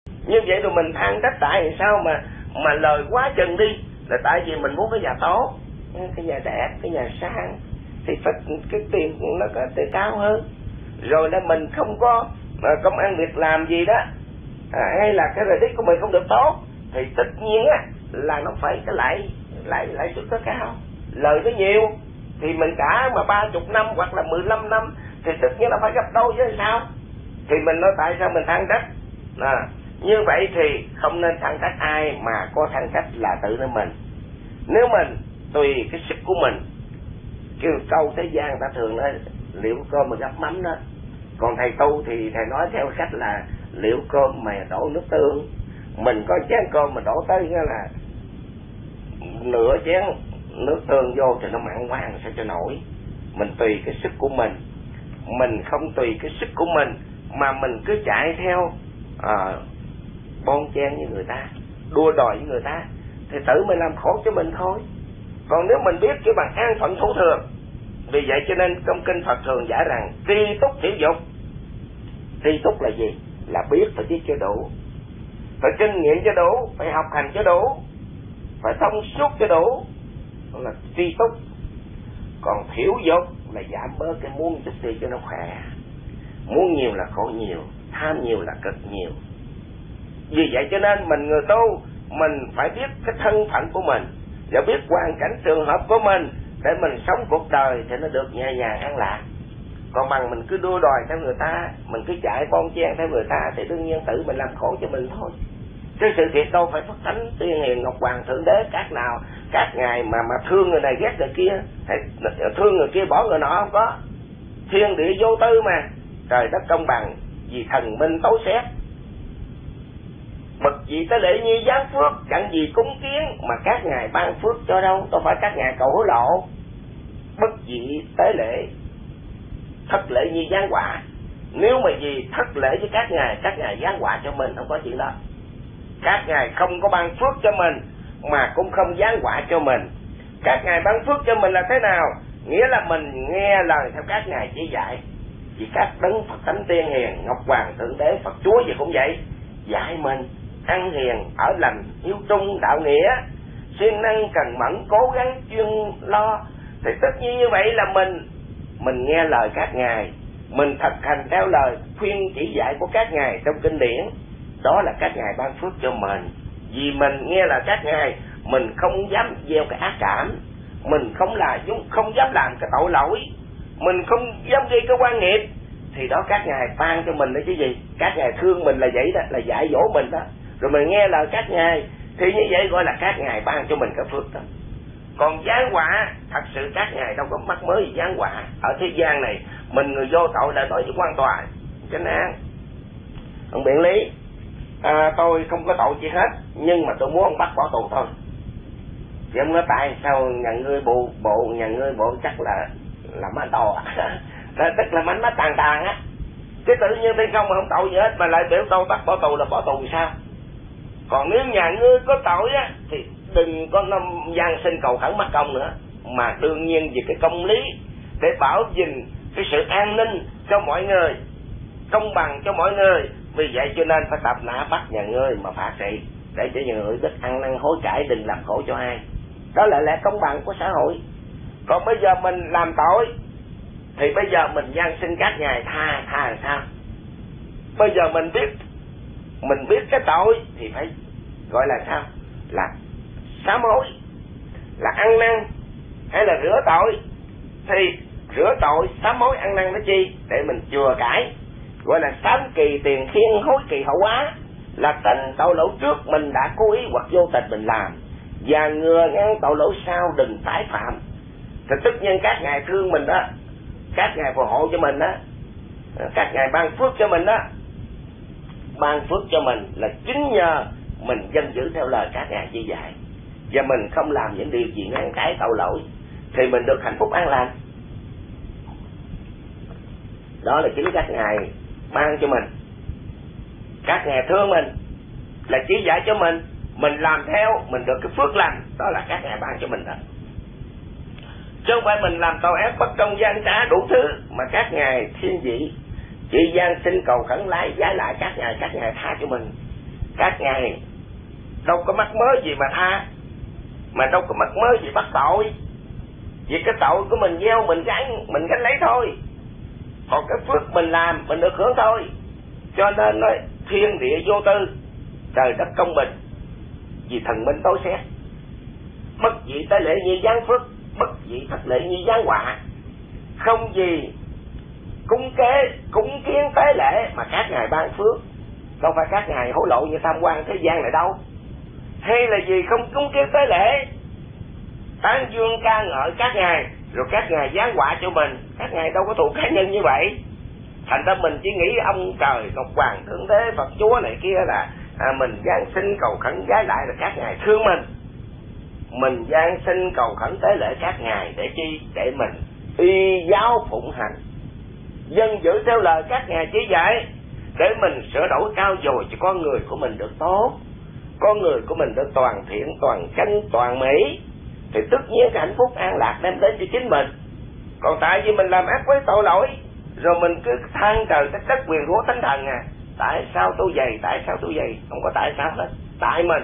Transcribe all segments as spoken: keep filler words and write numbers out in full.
Như vậy rồi mình than trách tại sao mà mà lời quá chừng đi, là tại vì mình muốn cái nhà tốt, cái nhà đẹp, cái nhà sang, thì phải cái tiền nó có tiền cao hơn. Rồi là mình không có mà công ăn việc làm gì đó, à, hay là cái lợi ích của mình không được tốt, thì tất nhiên á là nó phải cái lãi lãi lãi suất nó cao, lời nó nhiều. Thì mình cả mà ba chục năm hoặc là mười lăm năm thì tất nhiên là phải gấp đôi chứ sao. Thì mình nói tại sao mình than trách, à, như vậy thì không nên than trách ai, mà có than trách là tự nên mình. Nếu mình tùy cái sức của mình, kêu câu thế gian ta thường nói liệu cơm mà gắp mắm đó, còn thầy tu thì thầy nói theo cách là liệu cơm mà đổ nước tương. Mình có chén cơm mà đổ tới nghĩa là nửa chén nước tương vô thì nó mặn quá, làm sao cho nổi. Mình tùy cái sức của mình, mình không tùy cái sức của mình mà mình cứ chạy theo à, bon chen với người ta, đua đòi với người ta, thì tự mình làm khổ cho mình thôi. Còn nếu mình biết cái bằng an phận thủ thường, vì vậy cho nên trong kinh Phật thường giải rằng tri túc tiểu dục. Tri túc là gì? Là biết phải biết cho đủ, phải kinh nghiệm cho đủ, phải học hành cho đủ, phải thông suốt cho đủ, đó là tri túc. Còn thiểu dục là giảm bớt cái muốn chút đi cho nó khỏe. Muốn nhiều là khổ nhiều, tham nhiều là cực nhiều. Vì vậy cho nên mình người tu, mình phải biết cái thân phận của mình và biết hoàn cảnh trường hợp của mình để mình sống cuộc đời thì nó được nhẹ nhàng an lạc. Còn bằng mình cứ đua đòi theo người ta, mình cứ chạy bon chen theo người ta thì đương nhiên tự mình làm khổ cho mình thôi. Cái sự thiệt đâu phải Phật Thánh Tiên Hiền Ngọc Hoàng Thượng Đế các nào các ngài mà mà thương người này ghét người kia, hay thương người kia bỏ người nọ không có. Thiên địa vô tư mà, trời đất công bằng, vì thần minh tối xét. Bậc vị tế lễ như giáng phước, chẳng gì cúng kiến mà các ngài ban phước cho đâu, đâu phải các ngài cầu hối lộ. Bất vị tế lễ, thất lễ như giáng quả. Nếu mà gì thất lễ với các ngài, các ngài giáng quả cho mình, không có chuyện đó. Các ngài không có ban phước cho mình mà cũng không giáng quả cho mình. Các ngài ban phước cho mình là thế nào? Nghĩa là mình nghe lời theo các ngài chỉ dạy. Vì các đấng Phật Thánh Tiên Hiền Ngọc Hoàng Thượng Đế Phật Chúa gì cũng vậy, dạy mình ăn hiền, ở lành, hiếu trung, đạo nghĩa, siêng năng, cần mẫn, cố gắng, chuyên lo. Thì tất nhiên như vậy là mình mình nghe lời các ngài, mình thực hành theo lời khuyên chỉ dạy của các ngài trong kinh điển. Đó là các ngài ban phước cho mình. Vì mình nghe là các ngài, mình không dám gieo cái ác cảm, mình không là không dám làm cái tội lỗi, mình không dám gây cái quan nghiệp, thì đó các ngài ban cho mình đó chứ gì. Các ngài thương mình là vậy đó, là dạy dỗ mình đó. Rồi mình nghe lời các ngài, thì như vậy gọi là các ngài ban cho mình cái phước đó. Còn giáng quả, thật sự các ngài đâu có mắc mới gì giáng quả. Ở thế gian này, mình người vô tội đã nói với quan tòa, chánh án, ông biện lý, à, tôi không có tội gì hết, nhưng mà tôi muốn ông bắt bỏ tù thôi. Thì ông nói tại sao nhà ngươi bộ, bộ nhà ngươi bộ chắc là là má tò tức là mánh má tàn tàn á. Chứ tự nhiên thiên không mà không tội gì hết mà lại biểu tôi bắt bỏ tù là bỏ tù sao? Còn nếu nhà ngươi có tội á thì đừng có năm gian sinh cầu khẩn mắc công nữa, mà đương nhiên vì cái công lý để bảo gìn cái sự an ninh cho mọi người, công bằng cho mọi người. Vì vậy cho nên phải tập nã bắt nhà ngươi mà phạt trị, để cho nhà người biết ăn năn hối cải, đừng làm khổ cho ai. Đó là lẽ công bằng của xã hội. Còn bây giờ mình làm tội thì bây giờ mình gian sinh các ngài tha tha là sao? Bây giờ mình biết mình biết cái tội thì phải gọi là sao? Là sám hối, là ăn năn, hay là rửa tội. Thì rửa tội, sám hối, ăn năn nó chi? Để mình chừa cải, gọi là sám kỳ tiền thiên, hối kỳ hậu á. Là tình tội lỗi trước mình đã cố ý hoặc vô tình mình làm, và ngừa ngăn tội lỗi sau đừng tái phạm. Thì tất nhiên các ngài thương mình đó, các ngài phù hộ cho mình đó, các ngài ban phước cho mình đó. Ban phước cho mình là chính nhờ mình dân giữ theo lời các ngài chỉ dạy, và mình không làm những điều gì ngăn trái tội lỗi, thì mình được hạnh phúc an lành. Đó là chính các ngài ban cho mình. Các ngài thương mình là chỉ dạy cho mình, mình làm theo mình được cái phước lành. Đó là các ngài ban cho mình đó. Chứ không phải mình làm tội ác bất công gian trá đủ thứ mà các ngài thiên vị chỉ gian sinh cầu khẩn lái giá lại các ngài, các ngài tha cho mình. các ngài đâu có mắc mớ gì mà tha, mà đâu có mắc mớ gì bắt tội. Vì cái tội của mình gieo mình gánh, mình gánh lấy thôi. Còn cái phước mình làm mình được hưởng thôi. Cho nên nói thiên địa vô tư, trời đất công bình, vì thần minh tối xét. Bất dị tế lễ như giáng phước, bất dị thất lễ như giáng họa. Không gì cúng kế, cúng kiến tế lễ mà các ngài ban phước. Đâu phải các ngài hối lộ như tham quan thế gian này đâu. Hay là gì không cúng kiến tế lễ, tán dương ca ngợi các ngài, rồi các ngài giáng họa cho mình. Các ngài đâu có thù cá nhân như vậy. Thành ra mình chỉ nghĩ ông trời, Ngọc Hoàng, Thượng Đế, Phật Chúa này kia là à, mình giáng sinh cầu khẩn vái lại là các ngài thương mình. Mình giáng sinh cầu khẩn tế lễ các ngài để chi? Để mình y giáo phụng hành, dân giữ theo lời các ngài chỉ dạy, để mình sửa đổi cao dồi cho con người của mình được tốt, con người của mình được toàn thiện, toàn chánh, toàn mỹ, thì tất nhiên cái hạnh phúc an lạc đem đến cho chính mình. Còn tại vì mình làm ác với tội lỗi, rồi mình cứ than trời trách đất quyền rủa thánh thần à, tại sao tôi vậy, tại sao tôi vậy? Không có tại sao hết, tại mình.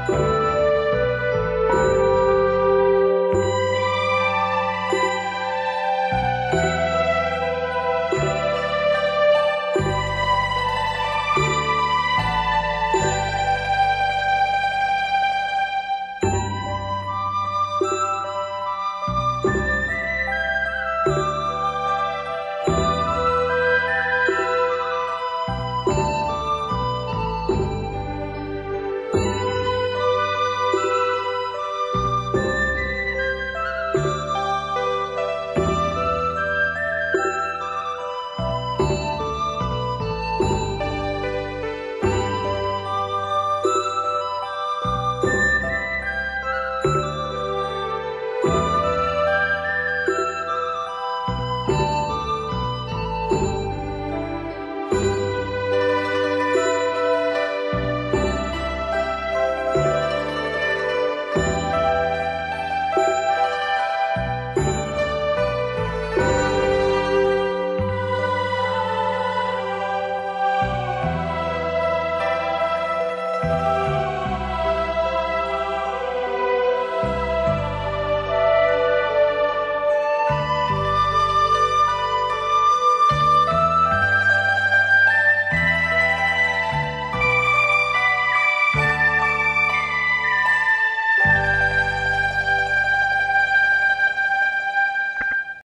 Thank you.